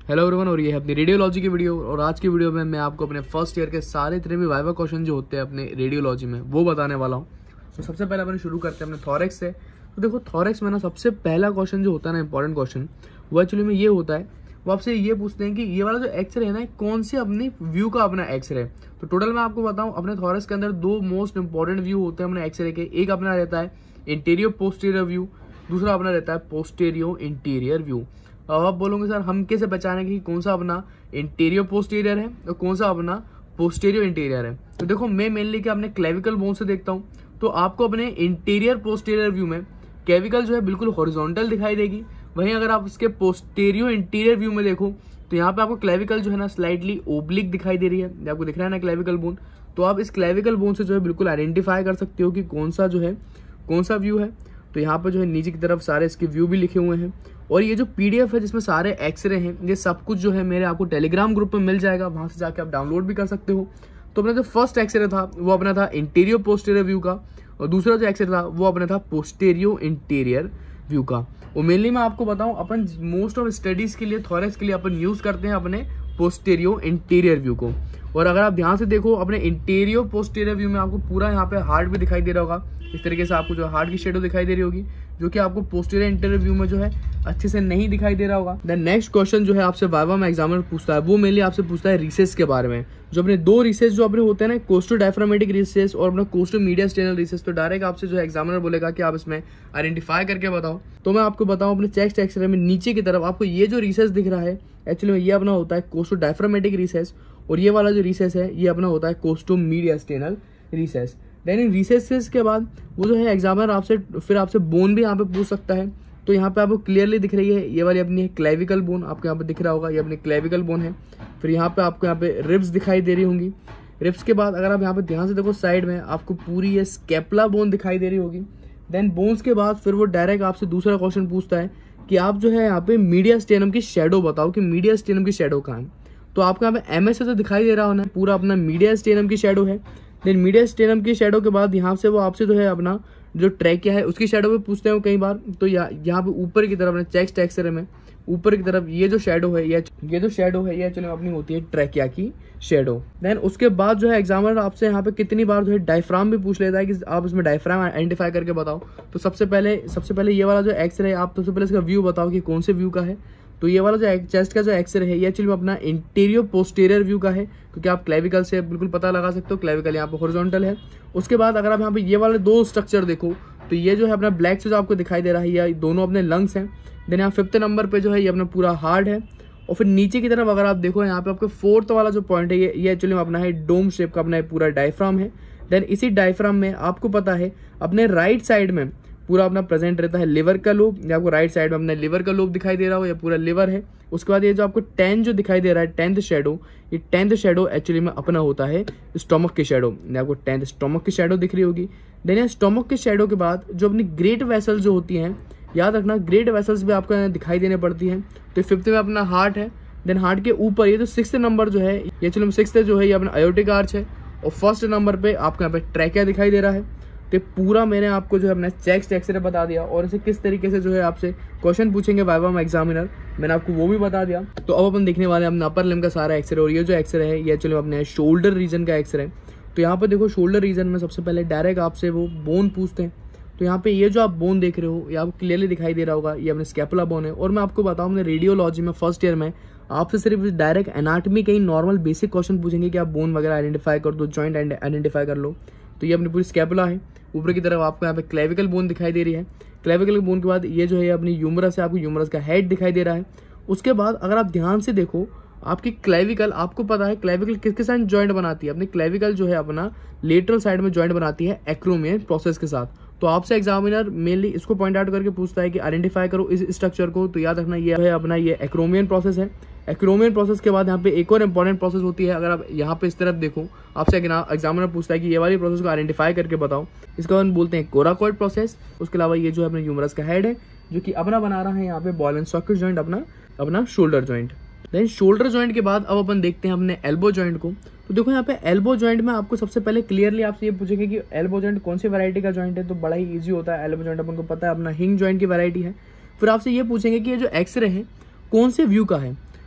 Hello everyone, और ये है अपनी रेडियोलॉजी की वीडियो। और आज की वीडियो में मैं आपको अपने फर्स्ट ईयर के सारे इतने भी वाइवा क्वेश्चन जो होते हैं अपने रेडियोलॉजी में वो बताने वाला हूँ। तो सबसे पहले अपन शुरू करते हैं अपने थॉरेक्स से। तो देखो, थॉरेक्स में ना सबसे पहला क्वेश्चन जो होता है ना, इंपॉर्टेंट क्वेश्चन, वो एक्चुअली में ये होता है, वो आपसे ये पूछते हैं कि ये वाला जो एक्सरे है ना, कौन से अपनी व्यू का अपना एक्सरे है। तो टोटल मैं आपको बताऊँ, अपने थॉरेक्स के अंदर दो मोस्ट इंपॉर्टेंट व्यू होते हैं अपने एक्सरे के। एक अपना रहता है इंटीरियर पोस्टीरियर व्यू, दूसरा अपना रहता है पोस्टीरियर इंटीरियर व्यू। अब आप बोलोगे सर हम कैसे पहचानेंगे कि कौन सा अपना इंटीरियर पोस्टीरियर है और कौन सा अपना पोस्टीरियर इंटीरियर है। तो देखो, मैं मेनली क्या अपने क्लेविकल बोन से देखता हूँ। तो आपको अपने इंटीरियर पोस्टीरियर व्यू में क्लेविकल जो है बिल्कुल हॉरिजॉन्टल दिखाई देगी। वहीं अगर आप इसके पोस्टीरियर इंटीरियर व्यू में देखो तो यहाँ पे आपको क्लेविकल जो है ना स्लाइटली ओब्लिक दिखाई दे रही है। आपको दिख रहा है ना क्लेविकल बोन। तो आप इस क्लेविकल बोन से जो है बिल्कुल आइडेंटिफाई कर सकते हो कि कौन सा जो है कौन सा व्यू है। तो यहाँ पर जो है नीचे की तरफ सारे इसके व्यू भी लिखे हुए हैं। और ये जो पीडीएफ है जिसमें सारे एक्सरे हैं, ये सब कुछ जो है मेरे आपको टेलीग्राम ग्रुप में मिल जाएगा, वहां से जाके आप डाउनलोड भी कर सकते हो। तो अपना जो फर्स्ट एक्सरे था वो अपना था इंटीरियर पोस्टीरियर व्यू का, और दूसरा जो एक्सरे था वो अपना था पोस्टीरियर इंटीरियर व्यू का। और मेनली मैं आपको बताऊं, अपन मोस्ट ऑफ स्टडीज के लिए थॉरेक्स के लिए अपन यूज करते हैं अपने पोस्टीरियर इंटीरियर व्यू को। और अगर आप ध्यान से देखो, अपने इंटीरियर पोस्टीरियर व्यू में आपको पूरा यहाँ पे हार्ट भी दिखाई दे रहा होगा। इस तरीके से आपको जो हार्ट की शेडो दिखाई दे रही होगी, जो कि आपको पोस्टीरियर इंटीरियर व्यू में जो है अच्छे से नहीं दिखाई दे रहा होगा। देन नेक्स्ट क्वेश्चन जो है आपसे वाइवा में एग्जामिनर पूछता है, वो मेनली आपसे पूछता है रिसेस के बारे में। जो अपने दो रिसेस जो अपने होते हैं ना, कोस्टो डायफ्रामेटिक रिसेस और अपना कोस्टो मीडिया स्टेनल रिसेस। तो डायरेक्ट आपसे जो है एग्जामिनर बोलेगा कि आप इसमें आइडेंटिफाई करके बताओ। तो मैं आपको बताऊं, अपने चेस्ट एक्सरे में नीचे की तरफ आपको ये जो रिसेस दिख रहा है, एक्चुअली में ये अपना होता है कोस्टो डायफ्रामेटिक रिसेस, और ये वाला जो रिसेस है ये अपना होता है costomediastinal recess. Then in recesses के बाद वो जो है एग्जामिनर आपसे बोन भी यहाँ पे पूछ सकता है। तो यहाँ पे आपको क्लियरली दिख रही है, ये वाली अपनी है क्लेविकल बोन, आपको यहाँ पे दिख रहा होगा, ये अपनी क्लेविकल बोन है। फिर यहाँ पे आपको यहाँ पे रिब्स दिखाई दे रही होंगी। रिब्स के बाद अगर आप यहाँ पे ध्यान से देखो, साइड में आपको पूरी ये स्केपुला बोन दिखाई दे रही होगी। देन बोन्स के बाद फिर वो डायरेक्ट आपसे दूसरा क्वेश्चन पूछता है कि आप जो है यहाँ पे मीडिया स्टेनम की शेडो बताओ कि मीडिया स्टेनम की शेडो कहाँ है। तो आपको यहाँ पे एमएस से तो दिखाई दे रहा होना, पूरा अपना मीडिया स्टेनम की शेडो है। देन मीडिया स्टेनम की शेडो के बाद यहाँ से वो आपसे जो है अपना जो ट्रैकिया है उसकी शेडो पे पूछते हैं कई बार। तो यहाँ पे ऊपर की तरफ अपने चेस्ट एक्सरे में ऊपर की तरफ ये जो शेडो है, ये एक्चुअली अपनी होती है ट्रैकिया की शेडो। देन उसके बाद जो है एग्जामिनर आपसे यहाँ पे कितनी बार जो है डायफ्राम भी पूछ लेता है कि आप इसमें डायफ्राम आइडेंटिफाई करके बताओ। तो सबसे पहले ये वाला जो एक्सरे है, आप सबसे पहले इसका व्यू बताओ कि कौन से व्यू का है। तो ये वाला जो चेस्ट का जो एक्सरे है ये एक्चुअली अपना इंटीरियर पोस्टीरियर व्यू का है, क्योंकि आप क्लेविकल से बिल्कुल पता लगा सकते हो, क्लेविकल यहाँ पे हॉरिजॉन्टल है। उसके बाद अगर आप यहाँ पे ये वाले दो स्ट्रक्चर देखो, तो ये जो है अपना ब्लैक से जो आपको दिखाई दे रहा है, ये दोनों अपने लंग्स हैं। देन यहाँ 5th नंबर पे जो है ये अपना पूरा हार्ट है। और फिर नीचे की तरफ अगर आप देखो, यहाँ पे आपको 4th वाला जो पॉइंट है ये एक्चुअली अपना है डोम शेप का अपना पूरा डायफ्राम है। देन इसी डायफ्राम में आपको पता है अपने राइट साइड में पूरा अपना प्रेजेंट रहता है लिवर का लोब। आपको राइट साइड में अपने लिवर का लोब दिखाई दे रहा हो, या पूरा लिवर है। उसके बाद ये जो आपको 10 जो दिखाई दे रहा है, 10th शेडो, ये 10th शेडो एक्चुअली में अपना होता है स्टोमक की शेडो। आपको 10th स्टोमक की शेडो दिख रही होगी। देन ये स्टोमक के शेडो के बाद जो अपनी ग्रेट वेसल्स जो होती हैं, याद रखना ग्रेट वेसल्स भी आपको दिखाई देने पड़ती हैं। तो 5th में अपना हार्ट है। देन हार्ट के ऊपर ये जो 6th नंबर जो है, ये चलो 6th जो है ये अपना आयोटिक आर्च है। और 1st नंबर पे आपको यहाँ पे ट्रैकिया दिखाई दे रहा है। तो पूरा मैंने आपको जो है अपना चेस्ट एक्सरे बता दिया, और इसे किस तरीके से जो है आपसे क्वेश्चन पूछेंगे वाइवा में एग्जामिनर, मैंने आपको वो भी बता दिया। तो अब अपन देखने वाले हैं अपना अपर लिम्ब का सारा एक्सरे। और ये जो एक्सरे है ये चलो अपने शोल्डर रीजन का एक्सरे है। तो यहाँ पे देखो, शोल्डर रीजन में सबसे पहले डायरेक्ट आपसे वो बोन पूछते हैं। तो यहाँ पे ये जो आप बोन देख रहे हो, ये आपको क्लियरली दिखाई दे रहा होगा, ये अपने स्केपुला बोन है। और मैं आपको बताऊँ, अपने रेडियोलॉजी में फर्स्ट ईयर में आपसे सिर्फ डायरेक्ट एनाटमी के ही नॉर्मल बेसिक क्वेश्चन पूछेंगे कि आप बोन वगैरह आइडेंटिफाई कर दो, जॉइंट आइडेंटिफाई कर लो। तो ये अपनी पूरी स्केपुला है। ऊपर की तरफ आपको यहाँ पे क्लेविकल बोन दिखाई दे रही है। क्लेविकल बोन के बाद ये जो है अपनी यूमरस है, आपको यूमरस का हेड दिखाई दे रहा है। उसके बाद अगर आप ध्यान से देखो, आपकी क्लेविकल, आपको पता है क्लेविकल किसके साथ जॉइंट बनाती है, अपनी क्लेविकल जो है अपना लेटरल साइड में जॉइंट बनाती है एक्रोमियन प्रोसेस के साथ। तो आपसे एग्जामिनर मेनली इसको पॉइंट आउट करके पूछता है कि आइडेंटिफाई करो इस स्ट्रक्चर को। तो याद रखना ये है अपना ये एक्रोमियन प्रोसेस है। एक्रोमियन प्रोसेस के बाद यहाँ पे एक और इंपॉर्टेंट प्रोसेस होती है। अगर आप यहाँ पे इस तरफ देखो, आपसे एग्जामिनर पूछता है कि ये वाली प्रोसेस को आइडेंटिफाई करके बताओ। इसका हम बोलते हैं कोराकॉइड प्रोसेस। उसके अलावा ये जो है अपने ह्यूमरस का हेड है, जो कि अपना बना रहा है यहाँ पे बॉल एंड सॉकेट जॉइंट, अपना shoulder joint. Then shoulder joint के बाद अब अपन देखते हैं अपने एल्बो जॉइंट को। तो देखो यहाँ पे एल्बो जॉइंट में आपको सबसे पहले क्लियरली आपसे ये पूछेंगे कि एल्बो जॉइंट कौन सी वैरायटी का जॉइंट है। तो बड़ा ही इजी होता है। एल्बो जॉइंट अपन को पता है अपना हिंग जॉइंट की वैरायटी है। फिर आपसे ये पूछेंगे कि ये जो एक्सरे है कौन से व्यू का है।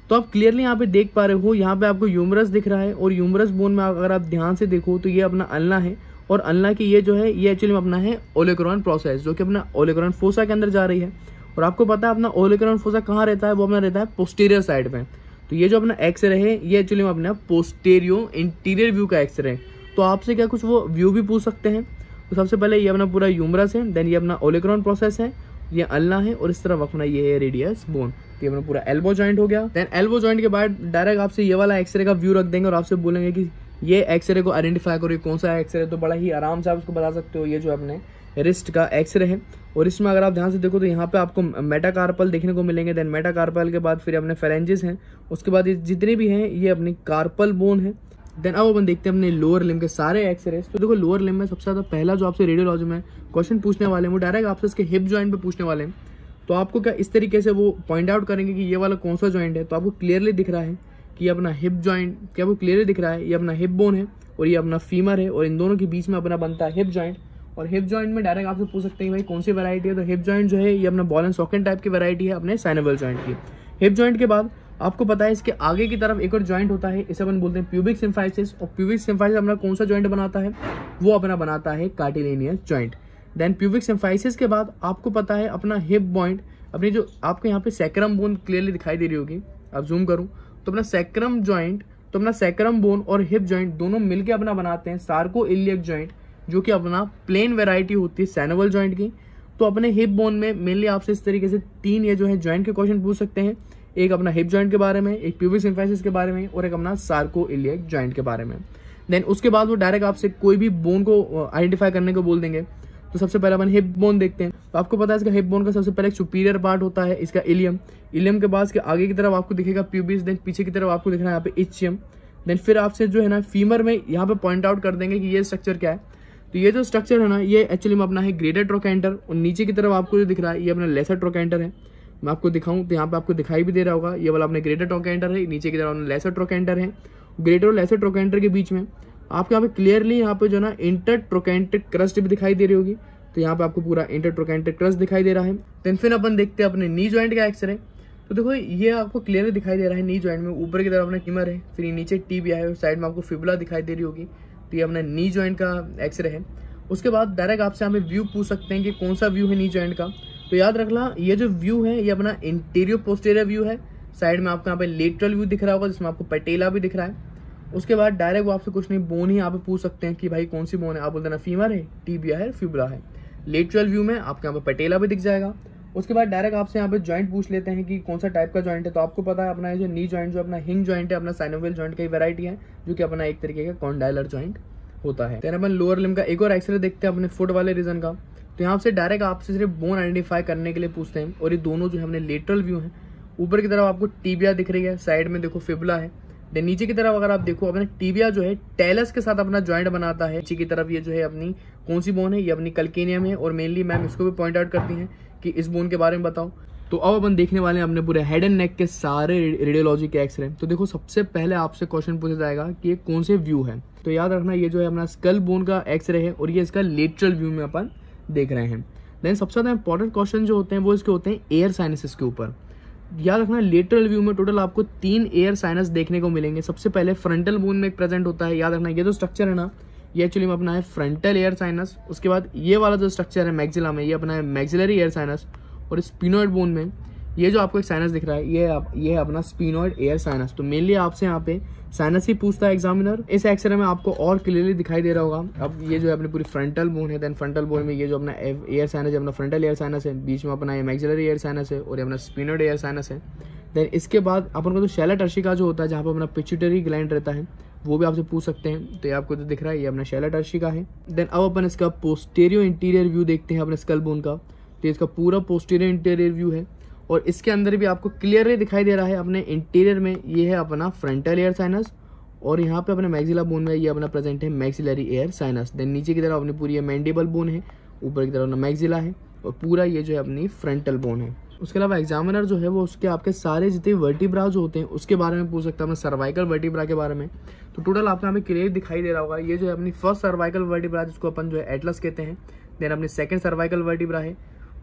तो आप क्लियरली यहाँ पे देख पा रहे हो, यहाँ पे आपको ह्यूमरस दिख रहा है और ह्यूमरस बोन में अगर आप ध्यान से देखो तो ये अपना अल्ना है और अल्ना की ये जो है ये एक्चुअली में अपना है ओलेक्रोन प्रोसेस, जो कि अपना ओलेक्रोन फोसा के अंदर जा रही है। और आपको पता है अपना ओलेक्रोन फोसा कहाँ रहता है, वो अपना रहता है पोस्टीरियर साइड में। तो ये जो अपना एक्सरे है ये एक्चुअली में अपना पोस्टेरियो इंटीरियर व्यू का एक्सरे है। तो आपसे क्या कुछ वो व्यू भी पूछ सकते हैं। तो सबसे पहले ये अपना पूरा ह्यूमरस है, देन ये अपना ओलेक्रोन प्रोसेस है, ये अल्ना है और इस तरफ अपना ये है रेडियस बोन। ये अपना पूरा एल्बो जॉइंट हो गया। देन एल्बो जॉइंट के बाद डायरेक्ट आपसे ये वाला एक्सरे का व्यू रख देंगे और आपसे बोलेंगे कि ये एक्सरे को आइडेंटिफाई करो, ये कौन सा एक्सरे। तो बड़ा ही आराम से आप उसको बता सकते हो, ये जो अपने रिस्ट का एक्सरे है। और इसमें अगर आप ध्यान से देखो तो यहाँ पे आपको मेटाकार्पल देखने को मिलेंगे। देन मेटाकार्पल के बाद फिर अपने फेरेंजिस हैं, उसके बाद ये जितने भी हैं ये अपनी कार्पल बोन है। देन अब अपन देखते हैं अपने लोअर लिम्ब के सारे एक्सरे। तो देखो लोअर लिम्ब में सबसे ज्यादा पहला जो आपसे रेडियोलॉजी में क्वेश्चन पूछने वाले हैं वो डायरेक्ट आपसे इसके हिप जॉइंट पे पूछने वाले हैं। तो आपको क्या इस तरीके से वो पॉइंट आउट करेंगे कि ये वाला कौन सा जॉइंट है। तो आपको क्लियरली दिख रहा है कि ये अपना हिप जॉइंट, क्या आपको क्लियरली दिख रहा है ये अपना हिप बोन है और ये अपना फीमर है और इन दोनों के बीच में अपना बनता है हिप जॉइंट। और हिप जॉइंट में डायरेक्ट आपसे पूछ सकते हैं भाई कौन सी वैरायटी है। तो हिप जॉइंट जो है ये अपना बॉल एंड सॉकेट टाइप की वैरायटी है अपने साइनोवियल जॉइंट की। हिप जॉइंट के बाद आपको पता है इसके आगे की तरफ एक और जॉइंट होता है, इसे अपन बोलते हैं प्यूबिक सिम्फाइसिस। और प्यूबिक सिम्फाइसिस अपना कौन सा जॉइंट बनाता है, वो अपना बनाता है cartilaginous joint. Then pubic symphysis के बाद आपको पता है अपना हिप पॉइंट, अपनी जो आपको यहाँ पे सैक्रम बोन क्लियरली दिखाई दे रही होगी, आप जूम करूँ तो अपना सैक्रम जॉइंट, तो अपना सैक्रम बोन और हिप जॉइंट दोनों मिलकर अपना बनाते हैं सार्को इलियक जॉइंट, जो कि अपना प्लेन वेराइटी होती है सैनोवियल जॉइंट की। तो अपने हिप बोन में मेनली आपसे इस तरीके से तीन ये जो है जॉइंट के क्वेश्चन पूछ सकते हैं, एक अपना हिप जॉइंट के बारे में, एक प्यूबिक सिम्फाइसिस के बारे में और एक अपना सार्को इलियक जॉइंट के बारे में। देन उसके बाद वो डायरेक्ट आपसे कोई भी बोन को आइडेंटिफाई करने को बोल देंगे। तो सबसे पहले अपन हिप बोन देखते हैं। तो आपको पता है इसका हिप बोन का सबसे पहले एक सुपीरियर पार्ट होता है इसका इलियम। इलियम के बाद इसके आगे की तरफ आपको दिखेगा प्यूबिस, देन पीछे की तरफ आपको दिख रहा है यहाँ पे इचियम। देन फिर आपसे जो है ना फीमर में यहाँ पे पॉइंट आउट कर देंगे कि ये स्ट्रक्चर क्या है। तो ये जो स्ट्रक्चर है ना ये एक्चुअली में अपना है ग्रेटर ट्रोकेंटर और नीचे की तरफ आपको जो दिख रहा है ये अपना लेसर ट्रोकेंटर है। मैं आपको दिखाऊं तो यहाँ पे आपको दिखाई भी दे रहा होगा, ये वाला अपने ग्रेटर ट्रोकेंटर है, नीचे की तरफ अपना लेसर ट्रोकेंटर है। ग्रेटर और लेसर ट्रोकेंटर के बीच में आपको यहाँ पे क्लियरली यहाँ पे जो ना इंटर ट्रोकेंट्रिक क्रस्ट भी दिखाई दे रही होगी। तो यहाँ पे आपको पूरा इंटर ट्रोकेंट्रिक क्रस्ट दिखाई दे रहा है। देन फिर अपन देखते हैं अपने नी जॉइंट का एक्सरे। तो देखो ये आपको क्लियरली दिखाई दे रहा है नी जॉइंट में ऊपर की तरफ अपना फीमर है, फिर नीचे टिबिया है और साइड में आपको फिबुला दिखाई दे रही होगी। तो ये अपना नी जॉइंट का एक्सरे है। उसके बाद डायरेक्ट आपसे हमें व्यू पूछ सकते हैं कि कौन सा व्यू है नी जॉइंट का। तो याद रखना ये जो व्यू है ये अपना इंटीरियर पोस्टीरियर व्यू है। साइड में आपको यहाँ पे लेटरल व्यू दिख रहा होगा जिसमें आपको पैटेला भी दिख रहा है। उसके बाद डायरेक्ट वो आपसे कुछ नहीं बोन ही यहाँ पे पूछ सकते हैं कि भाई कौन सी बोन है, आप बोलते हैं ना फीमर है, टिबिया है, फिबुला है। लेटरल व्यू में आपके यहाँ पे पैटेला भी दिख जाएगा। उसके बाद डायरेक्ट आपसे यहाँ पे जॉइंट पूछ लेते हैं कि कौन सा टाइप का जॉइंट है। तो आपको पता है अपना ये जो नी जॉइंट जो अपना हिंग जॉइंट है अपना साइनोवियल जॉइंट की वैरायटी है, जो कि अपना एक तरीके का कॉन्डाइलर जॉइंट होता है। देन अपन लोअर लिम्ब का एक और एक्सरे देखते हैं अपने फुट वाले रीजन का। तो यहाँ से डायरेक्ट आपसे सिर्फ बोन आइडेंटिफाई करने के लिए पूछते हैं और ये दोनों जो है अपने लेटरल व्यू है। ऊपर की तरफ आपको टिबिया दिख रही है, साइड में देखो फिबुला है। देन नीचे की तरफ अगर आप देखो अपना टिबिया जो है टेलस के साथ अपना जॉइंट बनाता है। नीचे की तरफ ये जो है अपनी कौन सी बोन है, ये अपनी कल्केनियम है। और मेनली मैम इसको भी पॉइंट आउट करती हैं कि इस बोन के बारे में बताओ। तो अब अपन देखने वाले हैं अपने पूरे हेड एंड नेक के सारे रेडियोलॉजी के एक्सरे। तो देखो सबसे पहले आपसे क्वेश्चन पूछा जाएगा कि ये कौन से व्यू है। तो याद रखना ये जो है अपना स्कल बोन का एक्सरे है और ये इसका लेटरल व्यू में अपन देख रहे हैं। देन सबसे ज्यादा इंपॉर्टेंट क्वेश्चन जो होते हैं वो इसके होते हैं एयर साइनसेस के ऊपर। याद रखना लेटरल व्यू में टोटल आपको 3 एयर साइनस देखने को मिलेंगे। सबसे पहले फ्रंटल बोन में एक प्रेजेंट होता है। याद रखना ये जो स्ट्रक्चर है ना ये एक्चुअली में अपना है फ्रंटल एयर साइनस। उसके बाद ये वाला जो स्ट्रक्चर है मैक्सिला में ये अपना है मैक्सिलरी एयर साइनस। और स्पिनोइड बोन में ये जो आपको एक साइनस दिख रहा है ये है अपना स्पिनोइड एयर साइनस। तो मेनली आपसे यहाँ पे साइनस ही पूछता है एग्जामिनर। इस एक्सरे में आपको और क्लियरली दिखाई दे रहा होगा। अब ये जो है अपनी पूरी फ्रंटल बोन है। देन फ्रंटल बोन में ये जो अपना एयर साइनस है अपना फ्रंटल एयर साइनस है, बीच में अपना ये मैक्सिलरी एयर साइनस है और ये अपना स्पिनोइड एयर साइनस है। देन इसके बाद अपन को तो शैला टर्शिका जो होता है जहाँ पर अपना पिट्यूटरी ग्लैंड रहता है वो भी आपसे पूछ सकते हैं। तो ये आपको तो दिख रहा है ये अपना शैला टर्शिका है। देन अब अपन इसका पोस्टेरियो इंटीरियर व्यू देखते हैं अपने स्कल बोन का। तो इसका पूरा पोस्टेरियो इंटीरियर व्यू है और इसके अंदर भी आपको क्लियरली दिखाई दे रहा है अपने इंटीरियर में ये है अपना फ्रंटल एयर साइनस और यहाँ पे अपने मैक्सिला बोन में ये अपना प्रेजेंट है मैक्सिलरी एयर साइनस। देन नीचे की तरफ अपनी पूरी मैंडिबल बोन है, ऊपर की तरफ अपना मैक्सिला है और पूरा ये जो है अपनी फ्रंटल बोन है। उसके अलावा एग्जामिनर जो है वो उसके आपके सारे जितने वर्टिब्रा जो होते हैं उसके बारे में पूछ सकता है, अपना सर्वाइकल वर्टिब्रा के बारे में। तो टोटल आपको हमें क्लियर दिखाई दे रहा होगा ये जो है अपनी फर्स्ट सर्वाइकल वर्टिब्रा जिसको अपन जो है एटलस कहते हैं। देन अपनी सेकंड सर्वाइकल वर्टिब्रा है,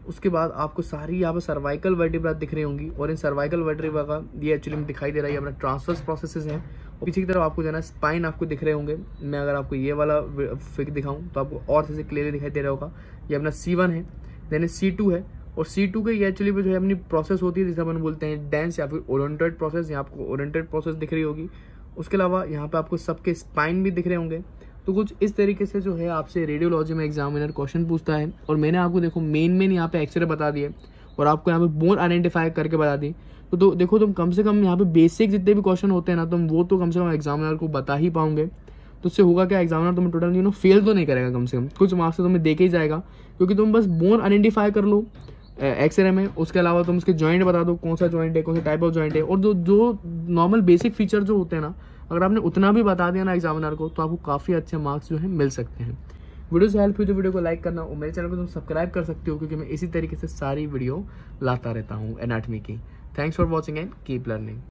उसके बाद आपको सारी यहाँ पे सर्वाइकल वर्टिब्रा दिख रही होंगी, और इन सर्वाइकल वर्टिब्रा का ये एक्चुअली में दिखाई दे रहा है अपना ट्रांसवर्स प्रोसेसेस हैं। और पीछे की तरफ आपको जो है ना स्पाइन आपको दिख रहे होंगे। मैं अगर आपको ये वाला फिग दिखाऊं तो आपको और से क्लियरली दिखाई दे रहा होगा। ये अपना C1 है, देन C2 है, और C2 के ये एक्चुअली जो है अपनी प्रोसेस होती है जिसे अपन बोलते हैं डेंस या फिर ओरिएंटेड प्रोसेस। यहाँ आपको ओरिएंटेड प्रोसेस दिख रही होगी। उसके अलावा यहाँ पे आपको सबके स्पाइन भी दिख रहे होंगे। तो कुछ इस तरीके से जो है आपसे रेडियोलॉजी में एग्जामिनर क्वेश्चन पूछता है। और मैंने आपको देखो मेन यहाँ पे एक्सरे बता दिए और आपको यहाँ पे बोन आइडेंटिफाई करके बता दी। तो देखो तुम कम से कम यहाँ पे बेसिक जितने भी क्वेश्चन होते हैं ना, तुम वो तो कम से कम एग्जामिनर को बता ही पाओगे। तो उससे होगा क्या, एग्जामिनर तुम्हें टोटल फेल तो नहीं करेगा, कम से कम कुछ मार्क्स तो तुम्हें देके ही जाएगा, क्योंकि तुम बस बोन आइडेंटिफाई कर लो एक्सरे में। उसके अलावा तुम उसके जॉइंट बता दो, कौन सा जॉइंट है, कौन सा टाइप ऑफ जॉइंट है, और जो नॉर्मल बेसिक फीचर जो होते हैं ना, अगर आपने उतना भी बता दिया ना एग्जामिनर को, तो आपको काफ़ी अच्छे मार्क्स जो है मिल सकते हैं। वीडियो से हेल्प हुई तो वीडियो को लाइक करना, और मेरे चैनल को तुम सब्सक्राइब कर सकते हो, क्योंकि मैं इसी तरीके से सारी वीडियो लाता रहता हूँ एनाटॉमी की। Thanks for watching and keep learning.